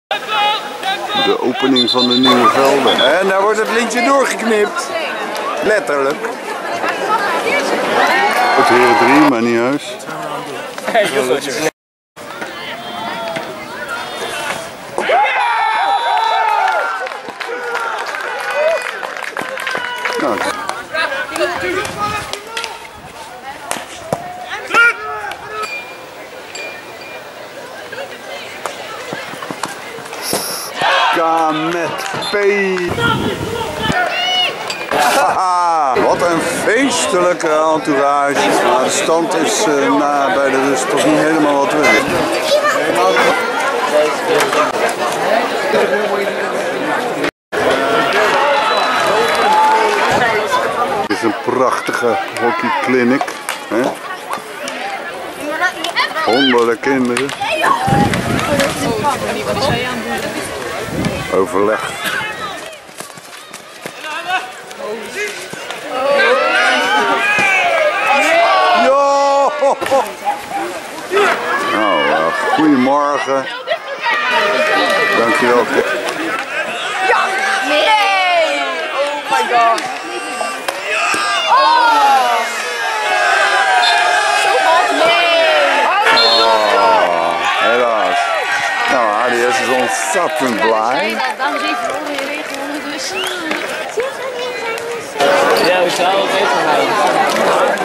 De opening van de nieuwe velden. En daar wordt het lintje doorgeknipt. Letterlijk. Het Heren 3, maar niet huis. Nou, K met P. Haha, wat een feestelijke entourage. Maar de stand is bij de rust toch niet helemaal wat we willen. Dit is een prachtige hockeyclinic. Honderden kinderen. Overleg. Jo! Nou, goedemorgen. Dankjewel. Ja! Nee! Oh my god. Oh! Zo hard. Nee! Helaas. Nou, ADS is ontzettend blij. Dames even verloren in regen gewonnen dus. Ja, we zouden het even houden.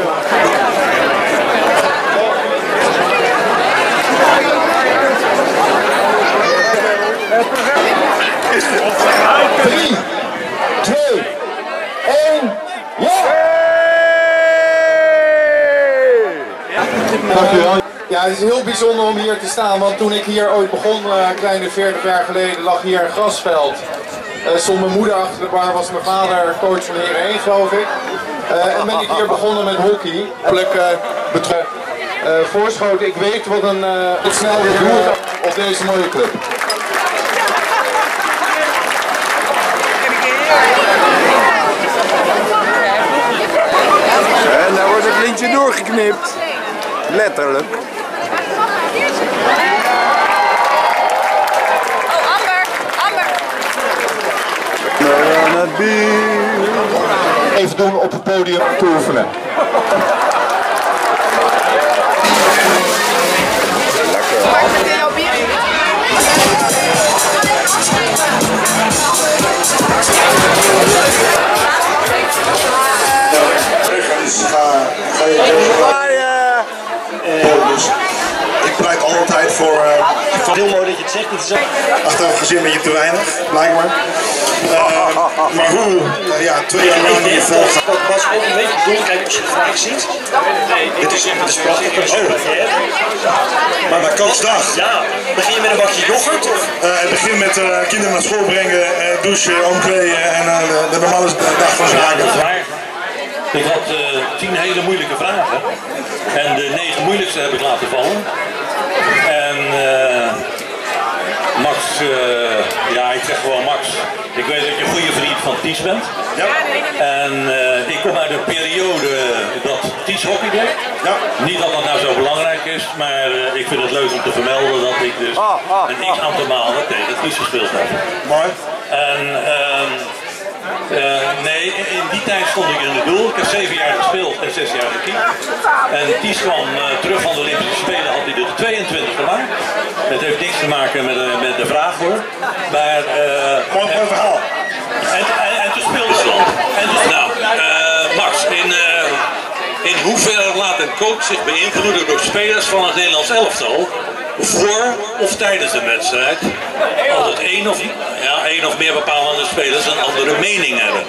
Dankjewel. Ja, het is heel bijzonder om hier te staan, want toen ik hier ooit begon, een kleine 40 jaar geleden, lag hier een grasveld. Stond mijn moeder achter de bar, was mijn vader coach van Heren 1, geloof ik. En ben ik hier begonnen met hockey. Voorschoten, ik weet wat een snel doel op deze mooie club. En daar wordt het lintje doorgeknipt. Letterlijk. Oh, Amber! Amber! Aan het bier. Even doen op het podium te oefenen. Lekker. Maar ik ben jouw bier. Dus ga je dus ik pleit altijd voor heel mooi dat je het zegt. Het is achteraf gezien een beetje te weinig, blijkbaar. Maar hoe, ja, 2 jaar lang niet vol. Dat was ook een beetje bedoeld, kijk, als je het gelijk ziet. Dit is prachtig. Maar bij Koosdag. Ja, begin je met een bakje yoghurt? Het begint met kinderen naar school brengen, douchen, omkleden en de normale dag van zaken. Ik had 10 hele moeilijke vragen en de 9 moeilijkste heb ik laten vallen. En Max, ja, ik zeg gewoon Max, ik weet dat je een goede vriend van Ties bent. Ja. En ik kom uit een periode dat Ties hockey deed. Ja. Niet dat dat nou zo belangrijk is, maar ik vind het leuk om te vermelden dat ik dus een x-aantal malen tegen Ties gespeeld heb. Mooi. En nee, in die tijd stond ik in het doel. Ik heb 7 jaar gespeeld en 6 jaar gekiept. En Ties kwam terug van de Olympische Spelen, had hij de 22 gemaakt. Het heeft niks te maken met de vraag hoor. Maar, Mooi verhaal. En toen speelde ze dan. En dus, nou, Max, in hoeverre laat een coach zich beïnvloeden door spelers van het Nederlands elftal voor of tijdens een wedstrijd, als het één of meer bepalende spelers een andere mening hebben?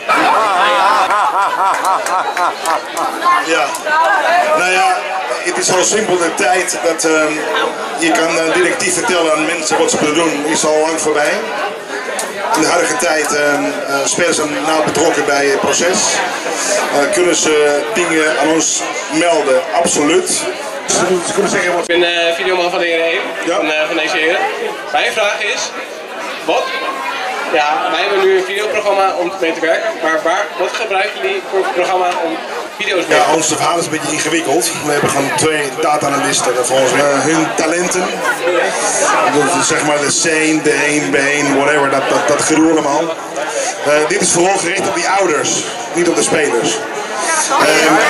Ja, nou ja, het is zo simpel de tijd dat je kan directief vertellen aan mensen wat ze moeten doen, is al lang voorbij. In de huidige tijd spelers zijn nauw betrokken bij het proces. Kunnen ze dingen aan ons melden? Absoluut. Ze kunnen zeggen wat. Ik ben videoman van de Heren 1, Ja. van deze heren. Mijn vraag is, wat Ja, wij hebben nu een videoprogramma om mee te werken, maar wat gebruiken jullie voor het programma om video's mee te Ja, ons verhaal is een beetje ingewikkeld. We hebben gewoon 2 data-analysten volgens hun talenten. Dus zeg maar de scene, de 1-1, whatever, dat gedoe allemaal. Dit is vooral gericht op die ouders, niet op de spelers.